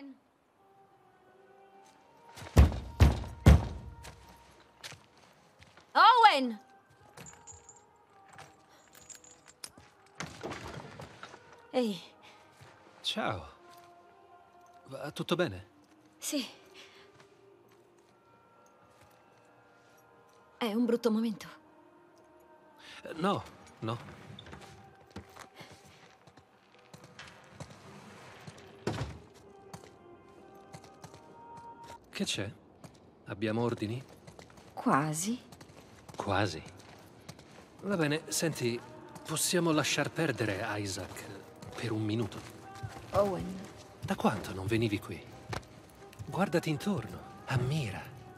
Owen! Owen! Ehi. Ciao. Va tutto bene? Sì. È un brutto momento. No, no. Che c'è? Abbiamo ordini? Quasi. Quasi. Va bene, senti, possiamo lasciar perdere Isaac per un minuto. Owen. Da quanto non venivi qui? Guardati intorno, ammira.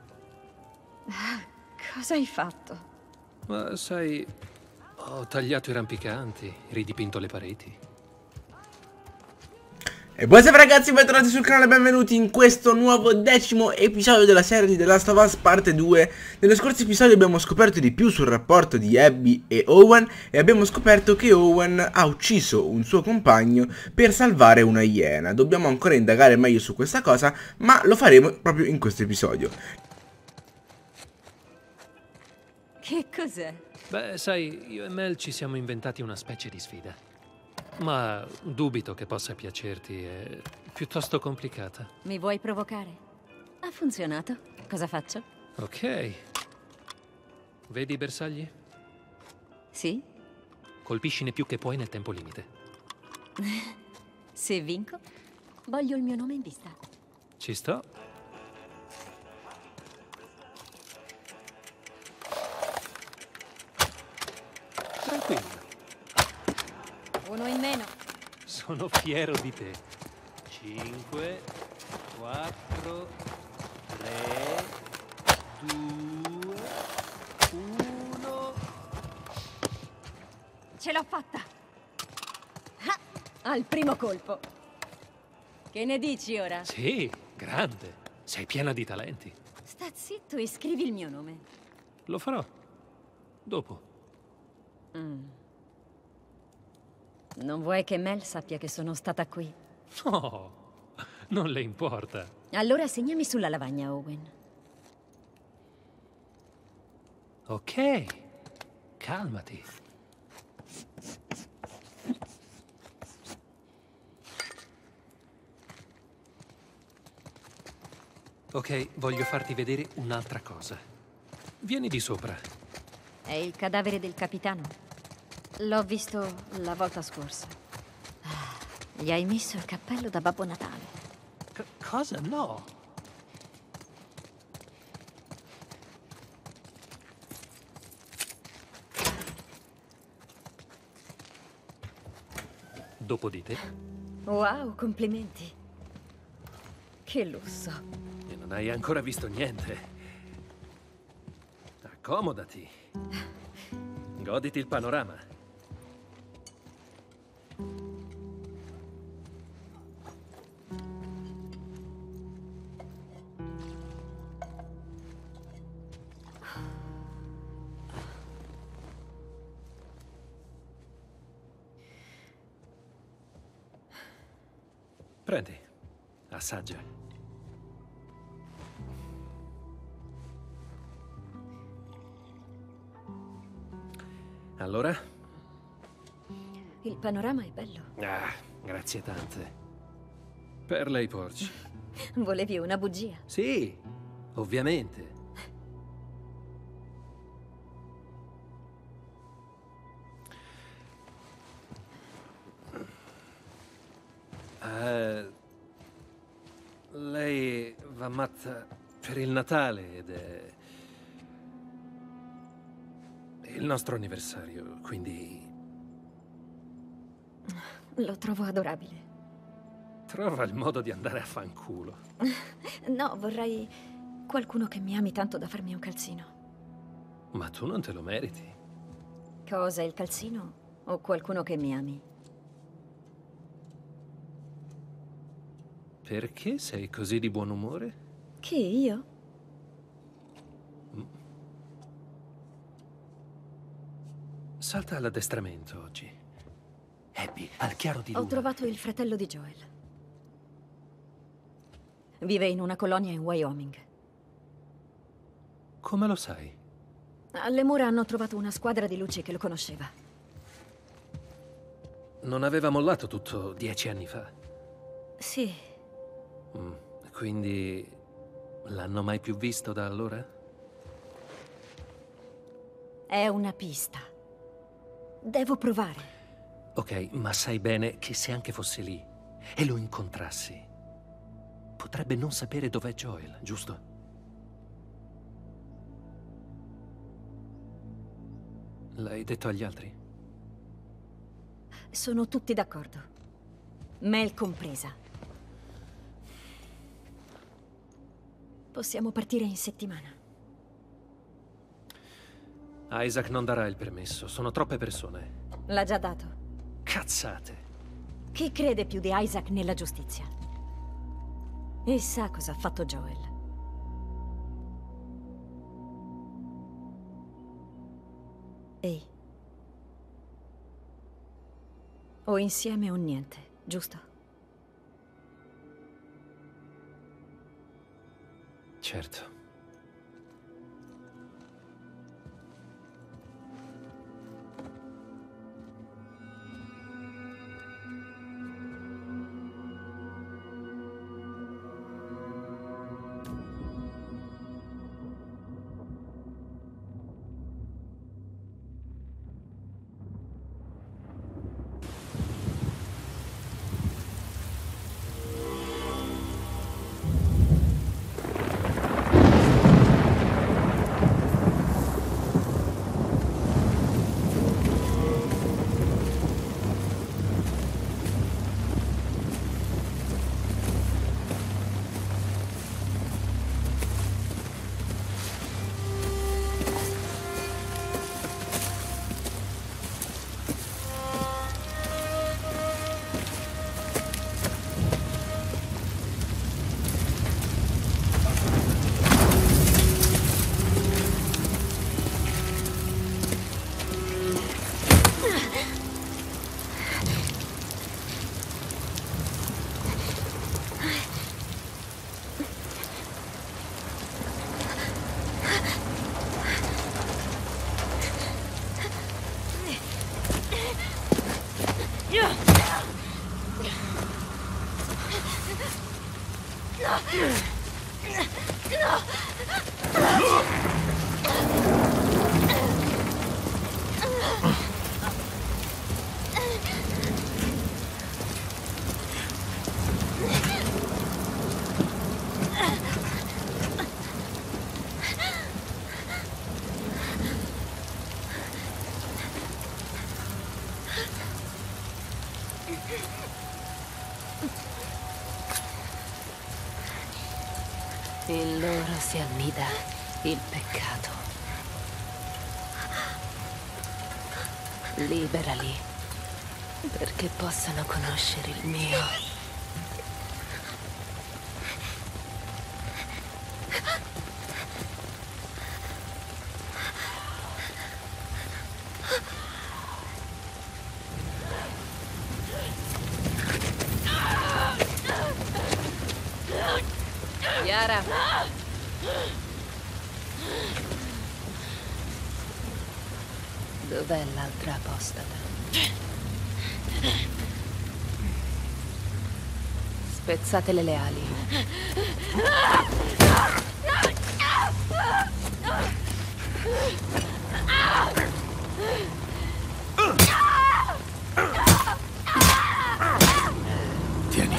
Cosa hai fatto? Ma sai, ho tagliato i rampicanti, ridipinto le pareti. E buonasera ragazzi, bentornati sul canale, benvenuti in questo nuovo 10° episodio della serie di The Last of Us parte 2. Nello scorso episodio abbiamo scoperto di più sul rapporto di Abby e Owen e abbiamo scoperto che Owen ha ucciso un suo compagno per salvare una iena. Dobbiamo ancora indagare meglio su questa cosa, ma lo faremo proprio in questo episodio. Che cos'è? Beh, sai, io e Mel ci siamo inventati una specie di sfida. Ma dubito che possa piacerti, è piuttosto complicata. Mi vuoi provocare? Ha funzionato. Cosa faccio? Ok. Vedi i bersagli? Sì? Colpiscine più che puoi nel tempo limite. Se vinco, voglio il mio nome in vista. Ci sto. Tranquillo. Uno in meno. Sono fiero di te. 5, 4, 3, 2, 1. Ce l'ho fatta. Ah, al primo colpo. Che ne dici ora? Sì, grande. Sei piena di talenti. Sta zitto e scrivi il mio nome. Lo farò. Dopo. Non vuoi che Mel sappia che sono stata qui? No, non le importa. Allora segnami sulla lavagna, Owen. Ok, calmati. Ok, voglio farti vedere un'altra cosa. Vieni di sopra. È il cadavere del capitano. L'ho visto la volta scorsa. Gli hai messo il cappello da Babbo Natale. Cosa? No. Dopo di te. Wow, complimenti. Che lusso. E non hai ancora visto niente. Accomodati. Goditi il panorama. Prendi, assaggia. Allora? Il panorama è bello. Ah, grazie tante. Per lei porci. Volevi una bugia? Sì, ovviamente. Lei va matta per il Natale ed è il nostro anniversario, quindi Lo trovo adorabile. trova il modo di andare a fanculo. No, vorrei qualcuno che mi ami tanto da farmi un calzino. Ma tu non te lo meriti. Cosa, il calzino? O qualcuno che mi ami? Perché sei così di buon umore? Chi, io? Salta all'addestramento oggi. Abby, al chiaro di luna. Ho trovato il fratello di Joel. Vive in una colonia in Wyoming. Come lo sai? Alle mura hanno trovato una squadra di luci che lo conosceva. Non aveva mollato tutto 10 anni fa. Sì, Quindi l'hanno mai più visto da allora? è una pista. Devo provare. Ok, ma sai bene che se anche fosse lì e lo incontrassi, potrebbe non sapere dov'è Joel, giusto? L'hai detto agli altri? Sono tutti d'accordo. Mel compresa. Possiamo partire in settimana. Isaac non darà il permesso, sono troppe persone. L'ha già dato. Cazzate. Chi crede più di Isaac nella giustizia? E sa cosa ha fatto Joel. Ehi. O insieme o niente, giusto? Certo. In loro si annida il peccato. Liberali, perché possano conoscere il mio. Yara. Dov'è l'altra apostata? Spezzatele le ali. Tieni.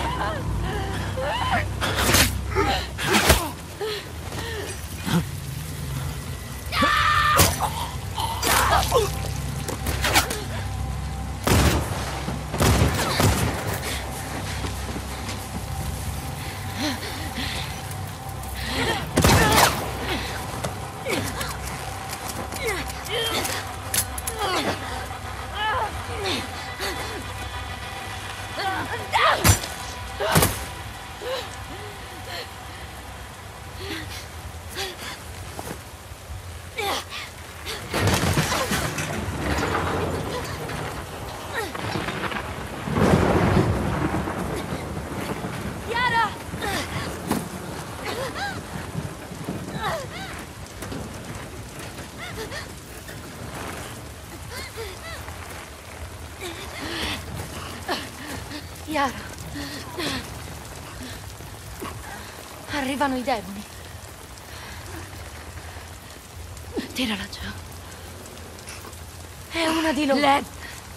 Yara. Arrivano i demoni. Tirala giù. È una di loro. Lev.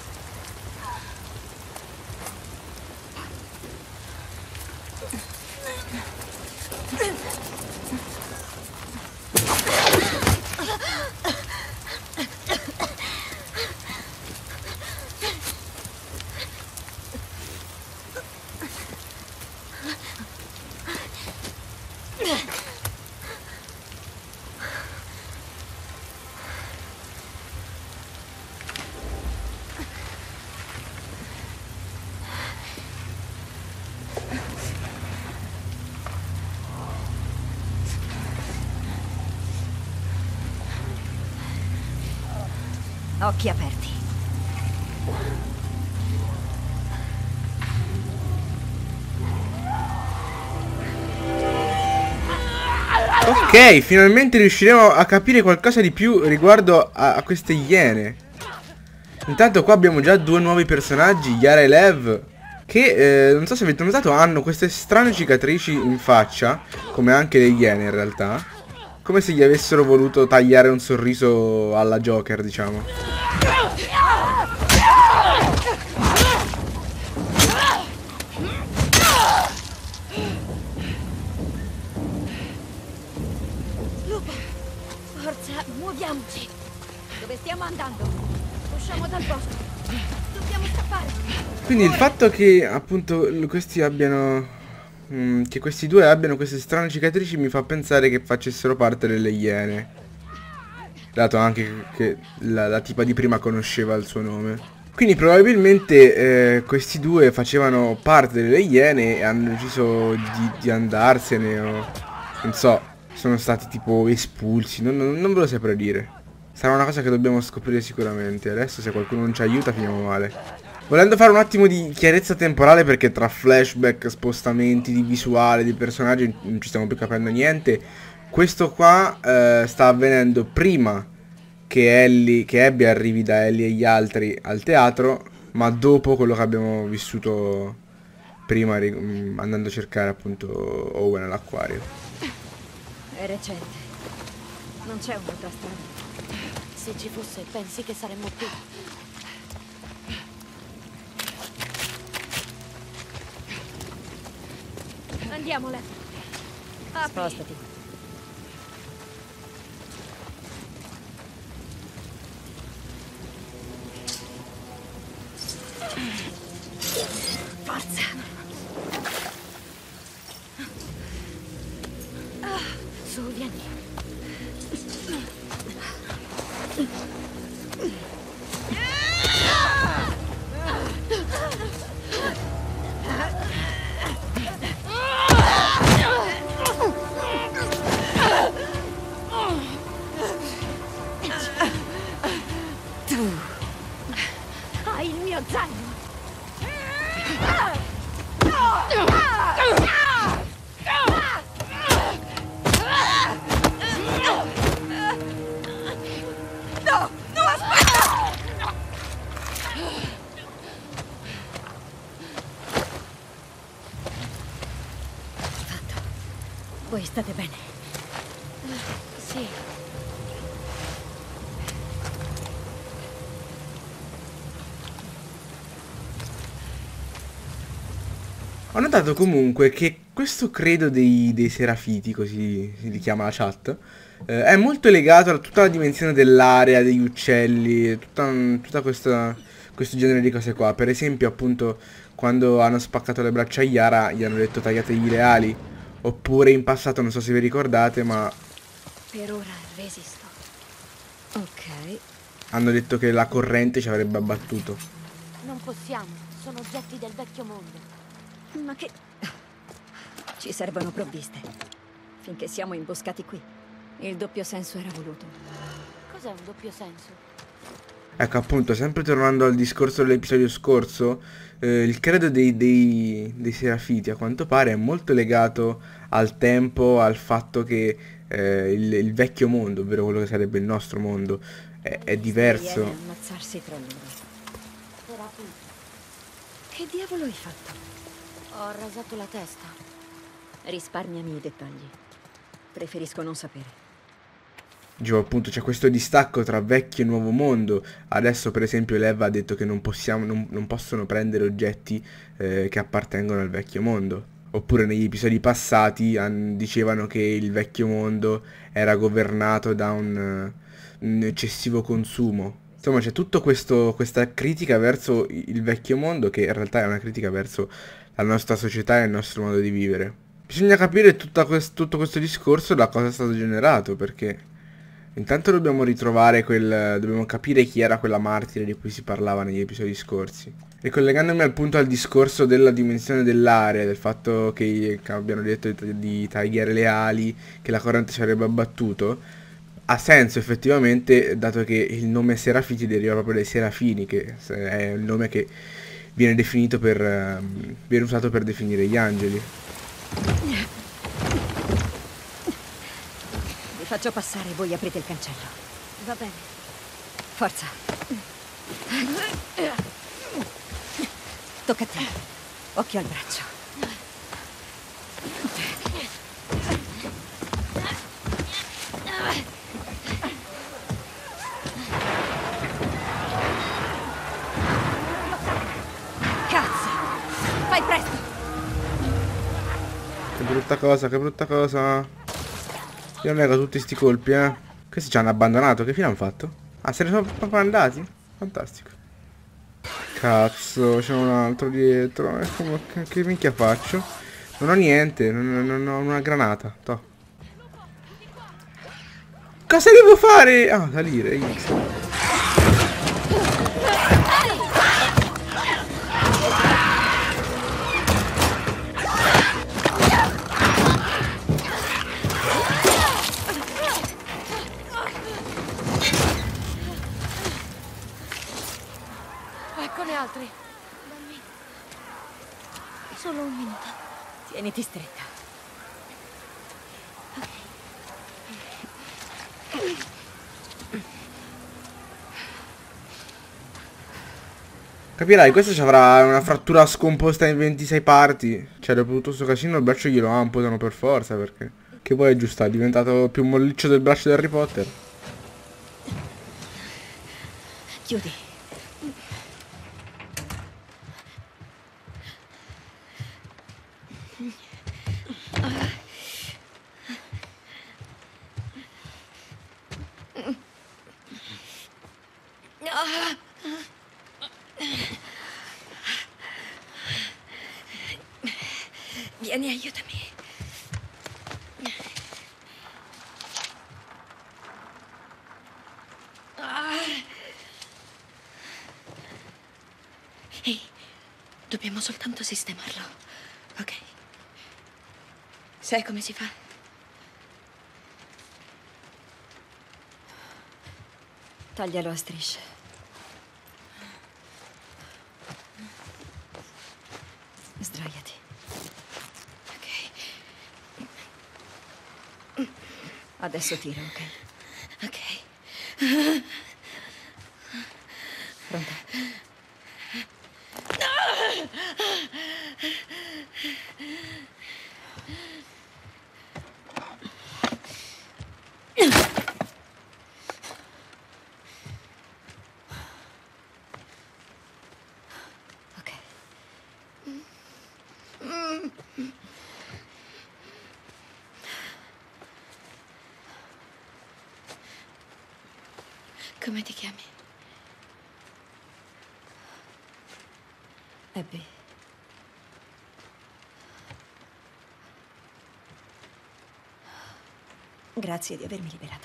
Occhi aperti. Ok, finalmente riusciremo a capire qualcosa di più riguardo a queste iene. Intanto qua abbiamo già due nuovi personaggi, Yara e Lev, che non so se avete notato hanno queste strane cicatrici in faccia, come anche le iene in realtà. Come se gli avessero voluto tagliare un sorriso alla Joker, diciamo. Lupo, forza, muoviamoci. Dove stiamo andando? Usciamo dal bosco. Dobbiamo scappare. Quindi il fatto che appunto questi abbiano... che questi due abbiano queste strane cicatrici mi fa pensare che facessero parte delle Iene. Dato anche che la tipa di prima conosceva il suo nome. Quindi probabilmente questi due facevano parte delle Iene e hanno deciso di andarsene o... non so, sono stati tipo espulsi, non ve lo saprei dire. Sarà una cosa che dobbiamo scoprire sicuramente. Adesso se qualcuno non ci aiuta finiamo male. Volendo fare un attimo di chiarezza temporale, perché tra flashback, spostamenti di visuale, di personaggi non ci stiamo più capendo niente. Questo qua sta avvenendo prima che Abby arrivi da Ellie e gli altri al teatro, ma dopo quello che abbiamo vissuto prima andando a cercare appunto Owen all'acquario. È recente. Non c'è un'altra strada. Se ci fosse, pensi che saremmo qui? Andiamo, Lev. Spostati. Forza. Su, vieni. Hai il mio zaino. No, no, aspetta! Fatto. Voi state bene? Sì. Ho notato comunque che questo credo dei Serafiti, così si chiama la chat, è molto legato a tutta la dimensione dell'area, degli uccelli, tutta questo genere di cose qua. Per esempio appunto quando hanno spaccato le braccia a Yara gli hanno detto tagliategli le ali. Oppure in passato, non so se vi ricordate, ma Per ora resisto. Ok. hanno detto che la corrente ci avrebbe abbattuto. Non possiamo, sono oggetti del vecchio mondo. Ma che... Ci servono provviste. Finché siamo imboscati qui. Il doppio senso era voluto. Cos'è un doppio senso? Ecco appunto, sempre tornando al discorso dell'episodio scorso, il credo dei Serafiti a quanto pare è molto legato al tempo, al fatto che il vecchio mondo, ovvero quello che sarebbe il nostro mondo, è diverso. Viene a ammazzarsi tra loro. Serafiti. Che Che diavolo hai fatto? Ho rasato la testa. Risparmiami i dettagli. Preferisco non sapere. Dicevo appunto c'è questo distacco tra vecchio e nuovo mondo. Adesso per esempio l'Eva ha detto che non possono prendere oggetti che appartengono al vecchio mondo. Oppure negli episodi passati dicevano che il vecchio mondo era governato da un eccessivo consumo. Insomma c'è tutta questa critica verso il vecchio mondo, che in realtà è una critica verso la nostra società e il nostro modo di vivere. Bisogna capire tutto questo discorso da cosa è stato generato, perché intanto dobbiamo dobbiamo capire chi era quella martire di cui si parlava negli episodi scorsi. E collegandomi appunto al discorso della dimensione dell'area, del fatto che abbiano detto di tagliare le ali, che la corrente sarebbe abbattuto, ha senso effettivamente, dato che il nome Serafiti deriva proprio dai Serafini, che è il nome che viene definito viene usato per definire gli angeli. Vi faccio passare, voi aprite il cancello. Va bene. Forza. Tocca a te. Occhio al braccio. Cazzo! Fai presto! Che brutta cosa, che brutta cosa. Io nego tutti sti colpi, eh. Questi ci hanno abbandonato, che fine hanno fatto? Ah, se ne sono proprio andati? Fantastico. Cazzo, c'è un altro dietro. Che minchia faccio? Non ho niente, non ho una granata. Toh. Cosa devo fare? Ah, salire, X. Eccone altri. Dammi solo un minuto. Tieniti stretta. Capirai, questo ci avrà una frattura scomposta in 26 parti. Cioè, dopo tutto sto casino il braccio glielo amputano per forza, perché... Che vuoi aggiustare? È diventato più molliccio del braccio di Harry Potter. Chiudi. Vieni, aiutami. Ehi, dobbiamo soltanto sistemarlo, ok? Sai come si fa? Taglialo a strisce. Sdraiati. Ok. Adesso tiro, ok? Ok. Pronta? Ok. Come ti chiami? Abby. Grazie di avermi liberata.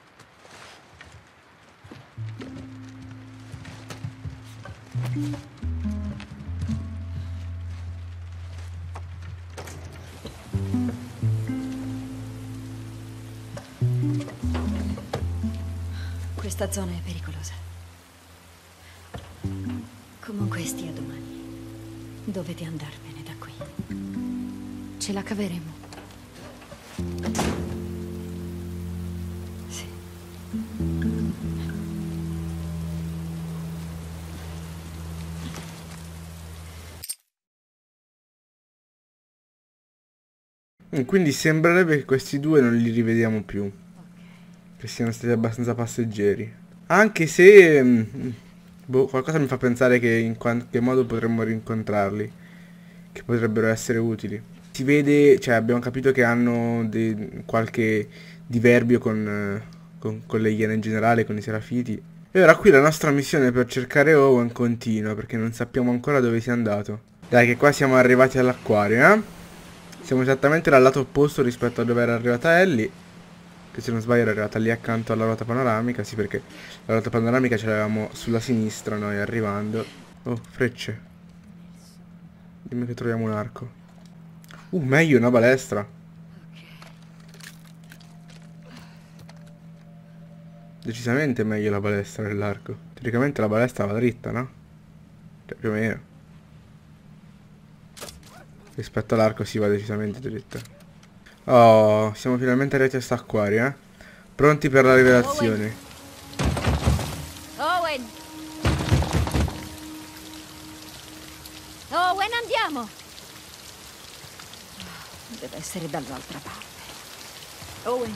Questa zona è pericolosa. Comunque stia domani. Dovete andarvene da qui. Ce la caveremo. Sì. Quindi sembrerebbe che questi due non li rivediamo più, che siano stati abbastanza passeggeri. Anche se boh, qualcosa mi fa pensare che in qualche modo potremmo rincontrarli, che potrebbero essere utili. Si vede, cioè abbiamo capito che hanno qualche diverbio con le Iene in generale, con i Serafiti. E ora qui la nostra missione per cercare Owen continua, perché non sappiamo ancora dove sia andato. Dai, che qua siamo arrivati all'acquario, eh? Siamo esattamente dal lato opposto rispetto a dove era arrivata Ellie, che se non sbaglio era arrivata lì accanto alla ruota panoramica. Sì, perché la ruota panoramica ce l'avevamo sulla sinistra noi arrivando. Oh, frecce. Dimmi che troviamo un arco. Meglio una balestra. Decisamente meglio la balestra dell'arco. Teoricamente la balestra va dritta, no? Cioè, più o meno. Rispetto all'arco si va decisamente dritta. Oh, siamo finalmente arrivati a st'acquario, eh? Pronti per la rivelazione. Owen! Owen, andiamo! Deve essere dall'altra parte. Owen.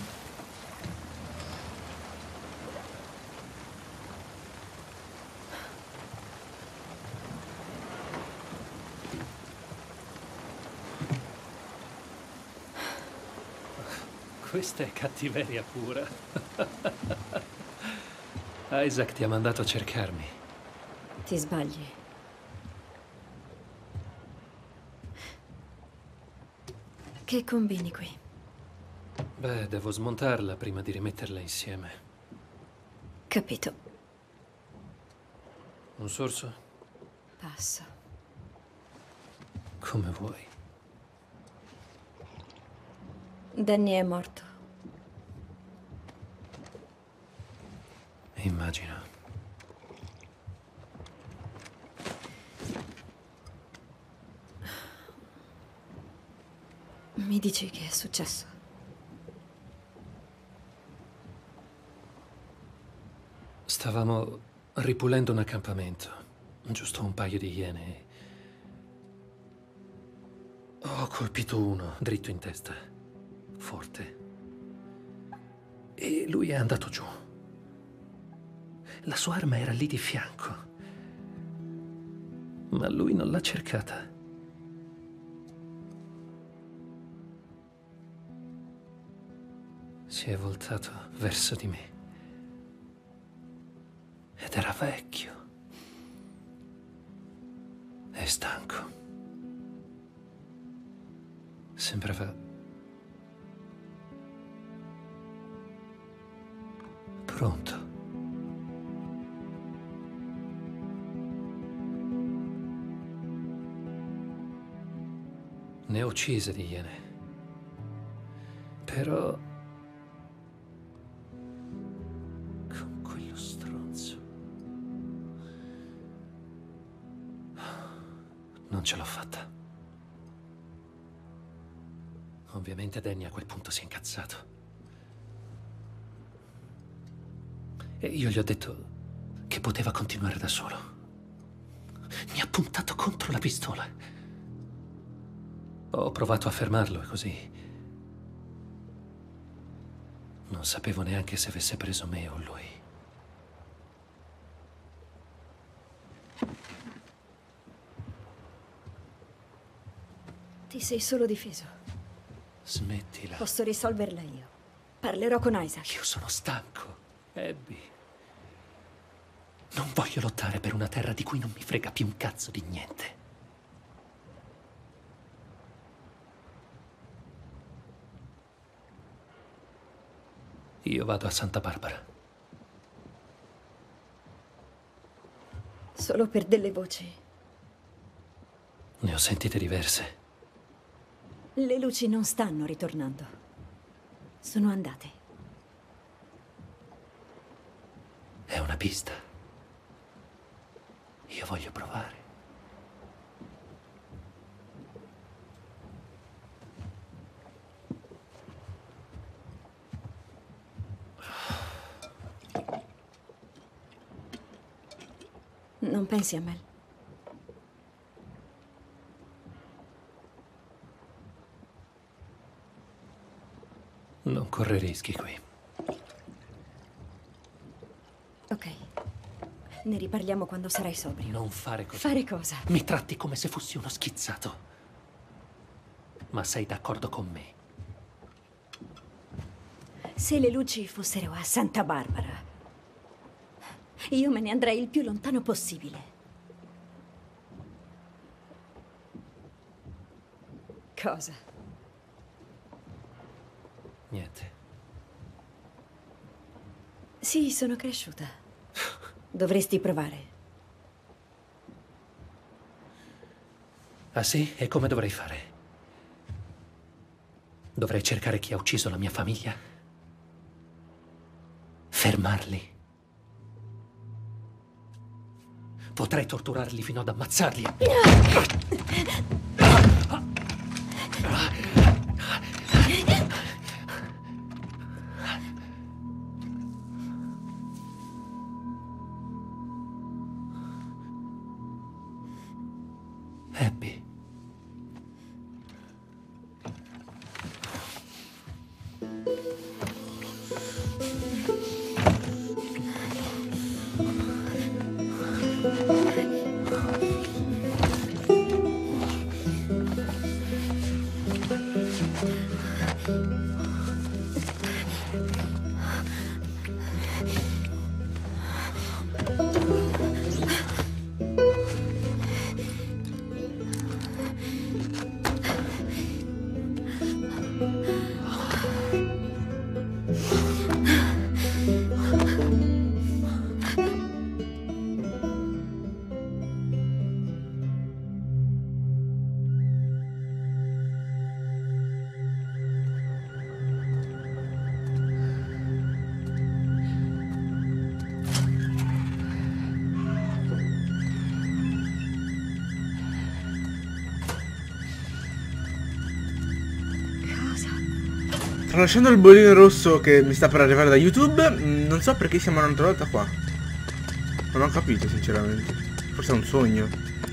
Questa è cattiveria pura. Isaac ti ha mandato a cercarmi. Ti sbagli. Che combini qui? Beh, devo smontarla prima di rimetterla insieme. Capito. Un sorso? Passo. Come vuoi. Danny è morto. Immagino. Mi dici che è successo? Stavamo ripulendo un accampamento. Giusto un paio di iene. Ho colpito uno dritto in testa. Forte. E lui è andato giù. La sua arma era lì di fianco. Ma lui non l'ha cercata. Si è voltato verso di me. Ed era vecchio. E stanco. Sembrava pronto. Ne ho uccise di iene. Però con quello stronzo non ce l'ho fatta. Ovviamente Danny a quel punto si è incazzato. E io gli ho detto che poteva continuare da solo. Mi ha puntato contro la pistola. Ho provato a fermarlo e così. Non sapevo neanche se avesse preso me o lui. Ti sei solo difeso. Smettila. Posso risolverla io. Parlerò con Isaac. Io sono stanco, Abby. Non voglio lottare per una terra di cui non mi frega più un cazzo di niente. Io vado a Santa Barbara. Solo per delle voci. Ne ho sentite diverse. Le luci non stanno ritornando. Sono andate. È una pista. Io voglio provare. Non pensi a Mel? Non corre rischi qui. Ok. Ne riparliamo quando sarai sobrio. Non fare così. Fare cosa? Mi tratti come se fossi uno schizzato. Ma sei d'accordo con me? Se le luci fossero a Santa Barbara, io me ne andrei il più lontano possibile. Cosa? Niente. Sì, sono cresciuta. Dovresti provare. Ah sì? E come dovrei fare? Dovrei cercare chi ha ucciso la mia famiglia? Fermarli? Potrei torturarli fino ad ammazzarli. Abby. Tralasciando il bollino rosso che mi sta per arrivare da YouTube, non so perché siamo un'altra volta qua. Non ho capito sinceramente. Forse è un sogno.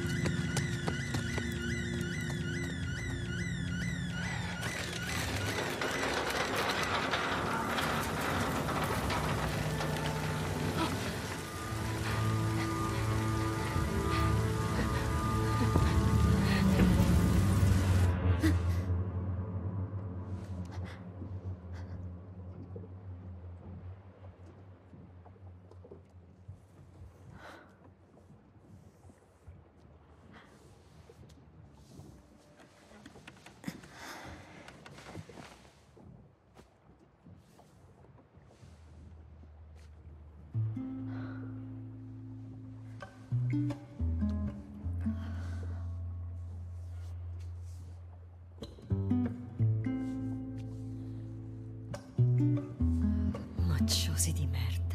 Macciosi di merda.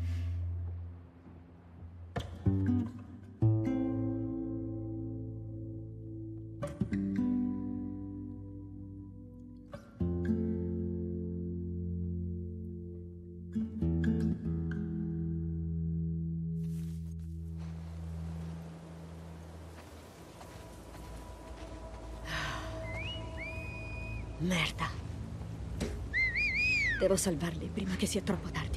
Merda. Devo salvarli prima che sia troppo tardi.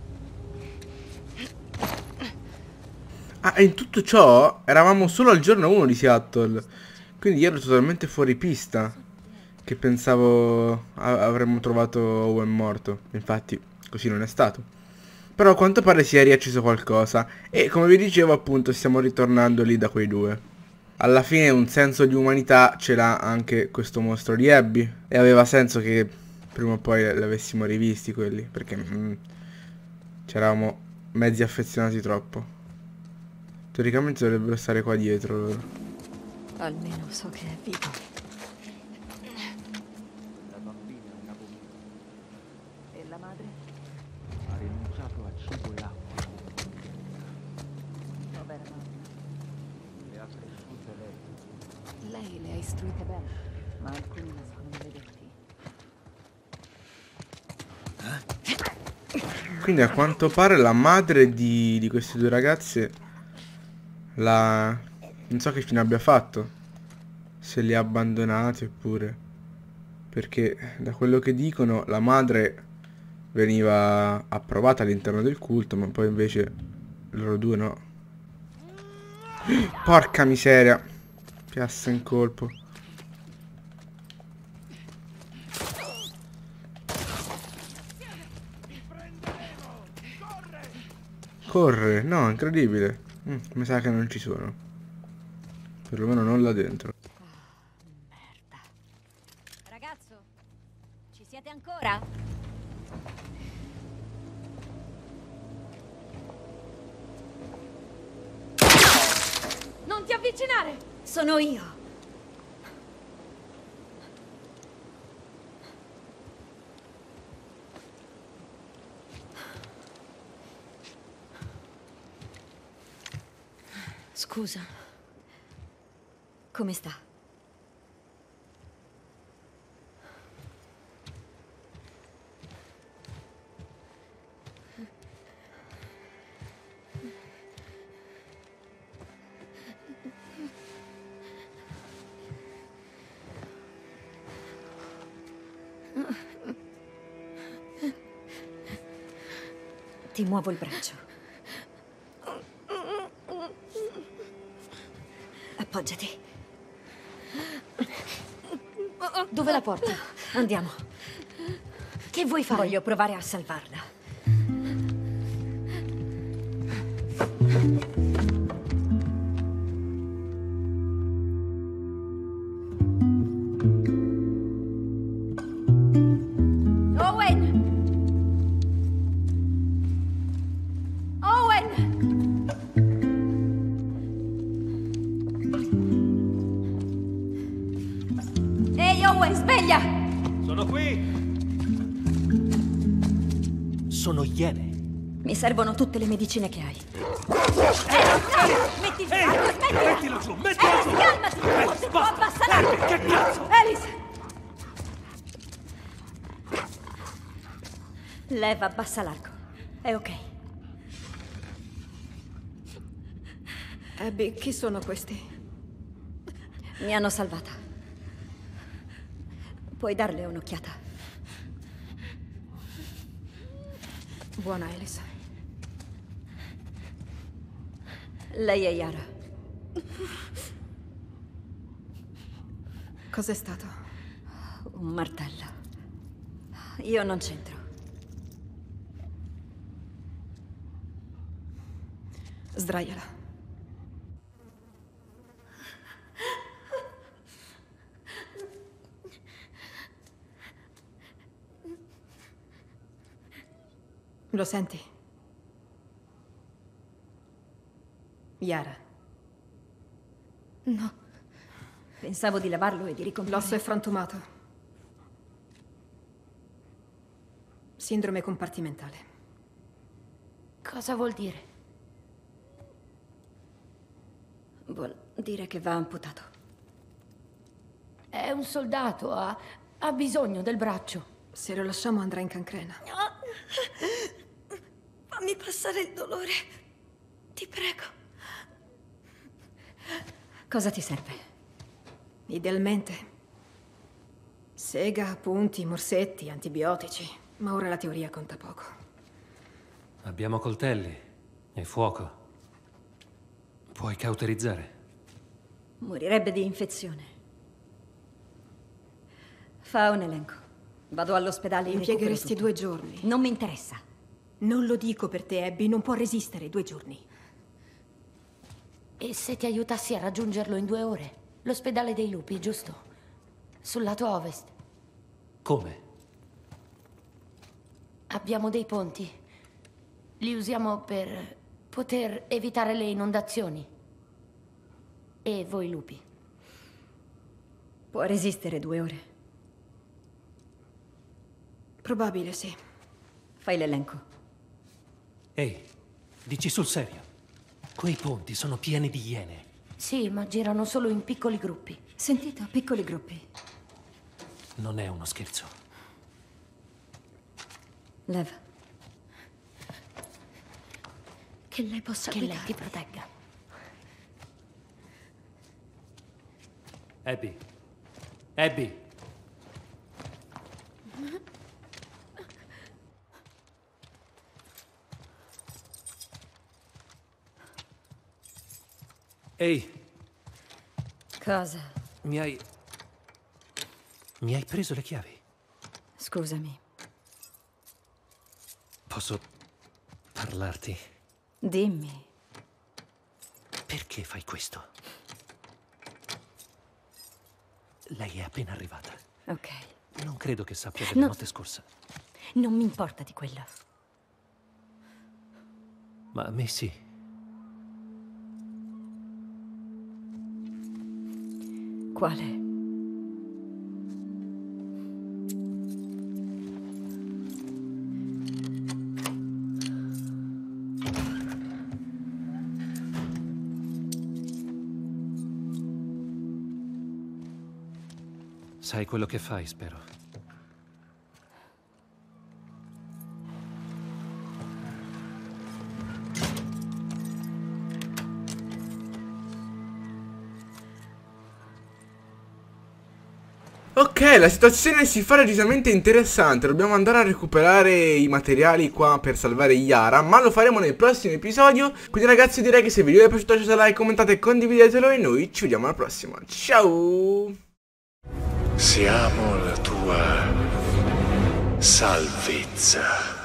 Ah, e in tutto ciò eravamo solo al giorno 1 di Seattle. Quindi ero totalmente fuori pista. Che pensavo avremmo trovato Owen morto. Infatti, così non è stato. Però a quanto pare si è riacceso qualcosa. E come vi dicevo, appunto, stiamo ritornando lì da quei due. Alla fine un senso di umanità ce l'ha anche questo mostro di Abby. E aveva senso che prima o poi l'avessimo rivisti quelli. Perché c'eravamo mezzi affezionati troppo. Teoricamente dovrebbero stare qua dietro loro. Almeno so che è vivo. La bambina è una bambina. E la madre? Ha rinunciato a cibo e acqua. Povera donna. Le ha cresciute lei. Lei le ha istruite bene, ma alcuni nascono maledetti. Quindi a quanto pare la madre di queste due ragazze non so che fine abbia fatto. Se li ha abbandonati oppure perché da quello che dicono la madre veniva approvata all'interno del culto, ma poi invece loro due no. Porca miseria, piassa in colpo. Corre, no, incredibile. Mi sa che non ci sono. Perlomeno non là dentro. Merda. Ragazzo, ci siete ancora? Non ti avvicinare! Sono io. Scusa. Come sta? Ti muovo il braccio. Appoggiati. Dove la porti? Andiamo. Che vuoi fare? Voglio provare a salvarla. Owen! Owen! Ehi, Owen, sveglia! Sono qui! Sono Iene. Mi servono tutte le medicine che hai. Metti giù, smettila! Mettilo giù, mettilo giù! Calmati! Forse può abbassare l'arco! Che cazzo? Alice! Leva, abbassa l'arco. È ok. Abby, chi sono questi? Mi hanno salvata. Puoi darle un'occhiata. Buona Alice. Lei è Yara. Cos'è stato? Un martello. Io non c'entro. Sdraiala. Lo senti? Yara. No. Pensavo di lavarlo e di ricomporre. L'osso è frantumato. Sindrome compartimentale. Cosa vuol dire? Vuol dire che va amputato. È un soldato, ha bisogno del braccio. Se lo lasciamo andrà in cancrena. Fammi passare il dolore. Ti prego. Cosa ti serve? Idealmente. Sega, punti, morsetti, antibiotici. Ma ora la teoria conta poco. Abbiamo coltelli e fuoco. Puoi cauterizzare. Morirebbe di infezione. Fa un elenco. Vado all'ospedale e Impiegheresti recupero 2 giorni. tutto. Non mi interessa. Non lo dico per te, Abby. Non può resistere 2 giorni. E se ti aiutassi a raggiungerlo in 2 ore? L'ospedale dei lupi, giusto? Sul lato ovest. Come? Abbiamo dei ponti. Li usiamo per poter evitare le inondazioni. E voi lupi. Può resistere 2 ore. Probabile, sì. Fai l'elenco. Ehi, dici sul serio? Quei ponti sono pieni di iene. Sì, ma girano solo in piccoli gruppi. Sentito, piccoli gruppi. Non è uno scherzo. Lev. Che lei possa Che lei guidare. ti protegga. Abby. Abby. Ehi, Cosa? mi hai preso le chiavi? Scusami. Posso parlarti? Dimmi. Perché fai questo? Lei è appena arrivata. Ok. Non credo che sappia della No. notte scorsa. Non mi importa di quello. Ma a me sì. Quale? Sai quello che fai, spero. Ok, la situazione si fa decisamente interessante. Dobbiamo andare a recuperare i materiali qua per salvare Yara, ma lo faremo nel prossimo episodio. Quindi ragazzi, direi che se il video vi è piaciuto lasciate like, commentate e condividetelo, e noi ci vediamo alla prossima. Ciao! Siamo la tua salvezza.